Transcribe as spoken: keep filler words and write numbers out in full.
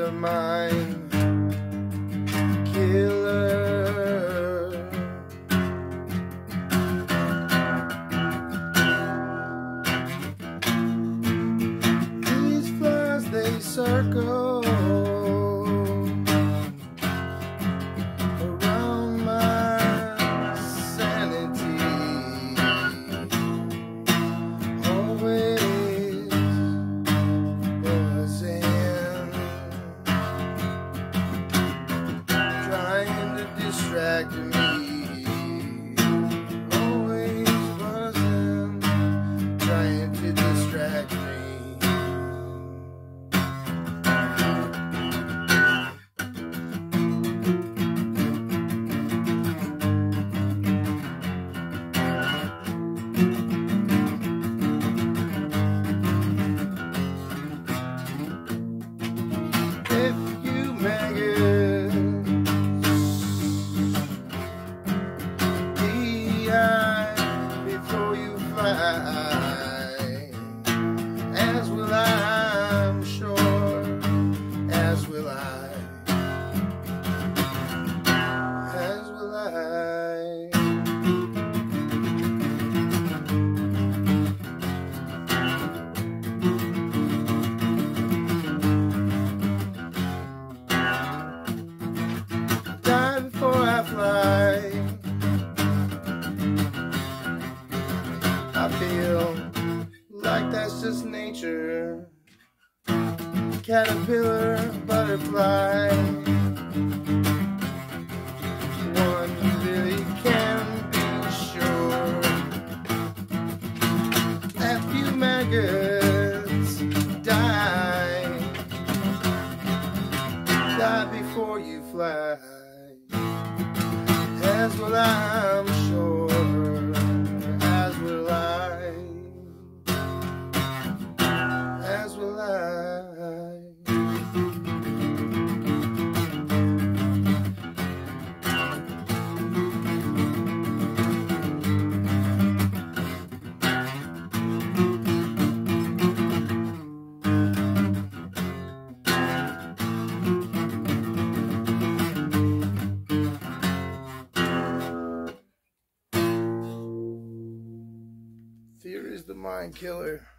the mind killer. These flies, they circle around my sanity, always buzzing, trying to distract me, always buzzing, trying to distract me. If you maggots die before you fly, as will I, I'm sure, as will I, as will I. Die before I fly. I feel like that's just nature. Caterpillar, butterfly. One really can be sure. A few maggots die. Die before you fly. As will I, I'm sure, as will I, as will I. Fear is the mind killer.